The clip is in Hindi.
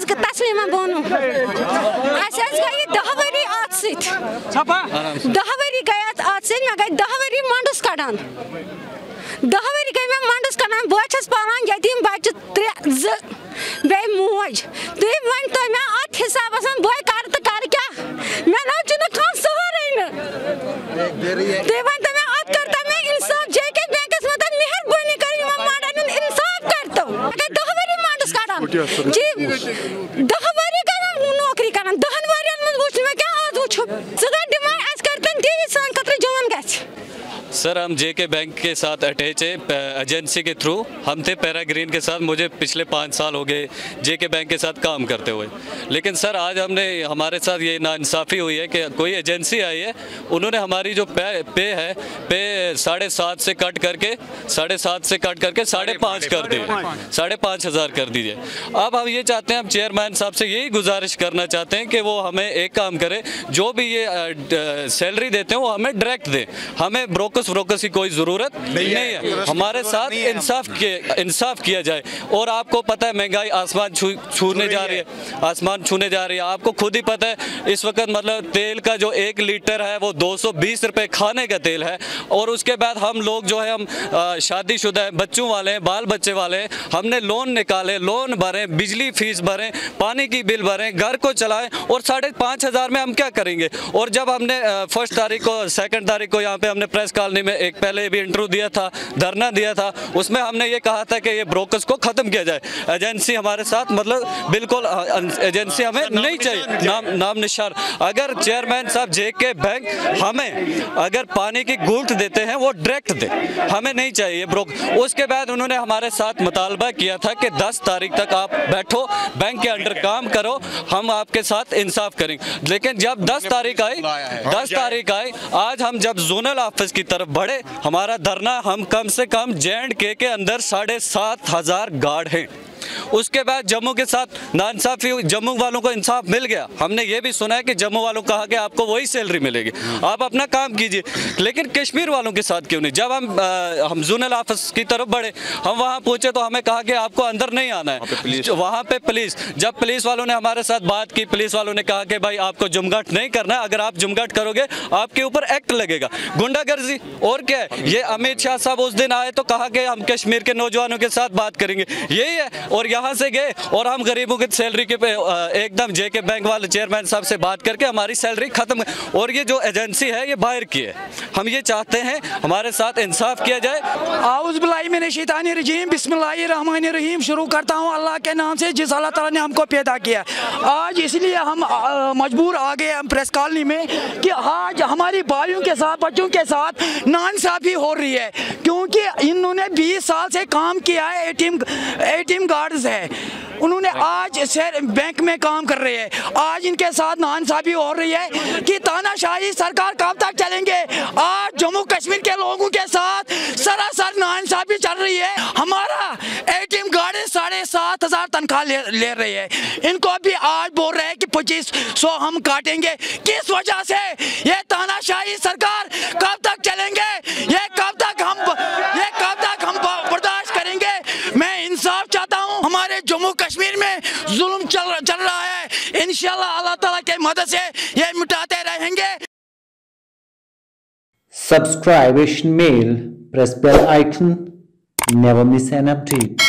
तस्लीमा बोनू गई 10 वरी अत 10 वरी गई अत मे गई 10 वरी मंडस कड़ान 10 वरी गई मे मंडस कड़ान बह पान यतीम बच्चे 3 बे मोज तुम वन तो मे अत हिसाब बह कर तो कर क्या मे ना कह सहरे तुम वन तो मे अत करता मे इंसाफ जेके बैंकस मत मेहरबानी कर माडन इंसाफ करतो 10 वरी मंडस कड़ान जी 10 वरी कर नौकरी कर 10 वरियन मन वुच मे क्या आज वुच सगा डिमांड आज करतन टीवी सान खतर जवान गछ। सर हम जेके बैंक के साथ अटैच है एजेंसी के थ्रू। हम थे पैराग्रीन के साथ, मुझे पिछले 5 साल हो गए जेके बैंक के साथ काम करते हुए। लेकिन सर आज हमारे साथ ये नाइंसाफ़ी हुई है कि कोई एजेंसी आई है, उन्होंने हमारी जो पे 7.5 से कट करके 5.5 कर दिए, 5,500 कर दीजिए। अब हम ये चाहते हैं, हम चेयरमैन साहब से यही गुजारिश करना चाहते हैं कि वो हमें एक काम करे, जो भी ये सैलरी देते हैं वो हमें डायरेक्ट दें, हमें ब्रोकर्स की कोई ज़रूरत नहीं है। हमारे साथ इंसाफ किया जाए। और आपको पता है महंगाई आसमान छूने जा रही है, आपको खुद ही पता है इस वक्त मतलब तेल का जो 1 लीटर है वो 220 रुपये खाने का तेल है। और उसके बाद हम लोग जो है हम शादीशुदा हैं, बच्चों वाले हैं, बाल बच्चे वाले हैं, हमने लोन निकाले, लोन भरें, बिजली फीस भरें, पानी की बिल भरें, घर को चलाएं, और 5,500 में हम क्या करेंगे। और जब हमने 1 तारीख को 2 तारीख को यहाँ पे हमने प्रेस कॉलोनी में एक पहले भी इंटरव्यू दिया था, धरना दिया था, उसमें हमने ये कहा था कि ये ब्रोकर्स को ख़त्म किया जाए। एजेंसी हमारे साथ मतलब बिल्कुल एजेंसी हमें नहीं चाहिए, नाम निशान। अगर चेयरमैन साहब जेके बैंक हमें अगर पानी की गुल्ट देते हैं वो डायरेक्ट दे, हमें नहीं चाहिए ब्रोकर। उसके बाद उन्होंने हमारे साथ मुतालबा किया था कि 10 तारीख तक आप बैठो, बैंक के अंडर काम करो, हम आपके साथ इंसाफ करेंगे। लेकिन जब 10 तारीख आई, आज हम जब जोनल ऑफिस की तरफ बढ़े, हमारा धरना, हम कम से कम J&K के अंदर 7,500 गार्ड हैं। उसके बाद जम्मू के साथ नाइंसाफ़ी हुई, जम्मू वालों को इंसाफ मिल गया। हमने ये भी सुना है कि जम्मू वालों को कहा कि आपको वही सैलरी मिलेगी, आप अपना काम कीजिए। लेकिन कश्मीर वालों के साथ क्यों नहीं। जब हम जोनल ऑफिस की तरफ बढ़े, हम वहाँ पहुँचे तो हमें कहा कि आपको अंदर नहीं आना है। वहाँ पे पुलिस, जब पुलिस वालों ने हमारे साथ बात की, पुलिस वालों ने कहा कि भाई आपको जुमघट नहीं करना है, अगर आप जुमघट करोगे आपके ऊपर एक्ट लगेगा, गुंडागर्दी। और क्या है, ये अमित शाह साहब उस दिन आए तो कहा कि हम कश्मीर के नौजवानों के साथ बात करेंगे, यही है। और यहाँ से गए और हम गरीबों की सैलरी के पे एकदम जेके बैंक वाले चेयरमैन साहब से बात करके हमारी सैलरी खत्म। और ये जो एजेंसी है ये बाहर की है। हम ये चाहते हैं हमारे साथ इंसाफ किया जाए। आउज़ बिल्लाहि मिनश शैतानिर रजीम, बिस्मिल्लाहिर रहमानिर रहीम। शुरू करता हूँ अल्लाह के नाम से जिस अल्लाह ताला ने हमको पैदा किया। आज इसलिए हम मजबूर आ गए हम प्रेस कॉलोनी में कि आज हमारी भाइयों के साथ, बच्चों के साथ नाइंसाफ़ी हो रही है, क्योंकि इन्होंने 20 साल से काम किया है, एटीएम गार्ड्स है, उन्होंने आज शहर बैंक में काम कर रहे हैं। आज इनके साथ नाइंसाफ़ी हो रही है कि तानाशाही सरकार कब तक चलेंगे। आज जम्मू कश्मीर के लोगों के साथ सरासर नाइंसाफ़ी चल रही है। हमारा एटीएम गार्ड 7,500 तनख्वाह ले रहे हैं, इनको भी आज बोल रहे हैं कि 2500 हम काटेंगे। किस वजह से ये तानाशाही सरकार कब तक चलेंगे, ये कब तक हम बर्दाश्त करेंगे। मैं इंसाफ चाहता हूँ। हमारे जम्मू कश्मीर में जुल्म चल रहा है, इंशाल्लाह अल्लाह ताला के मदद से ये मिटाते रहेंगे। Subscribe Asian Mail, press bell icon, never miss an update.